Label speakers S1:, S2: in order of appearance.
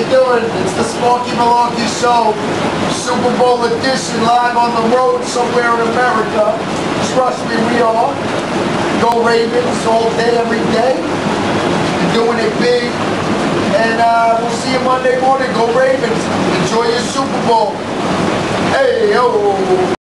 S1: you doing? It's the Sparky Milarky Show, Super Bowl edition, live on the road somewhere in America. Trust me, we are. Go Ravens all day, every day. You're doing it big. And we'll see you Monday morning. Go Ravens. Enjoy your Super Bowl. Hey, yo.